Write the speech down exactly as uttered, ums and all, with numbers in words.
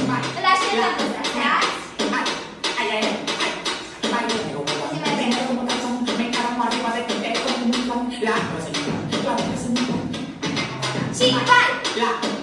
La scelta cosa? Ai ai ai. Vai dove lo vuoi? Si mette in un montone, mi caro ma arriva da te con un montone. La cosa di la cosa di Sì, vai! La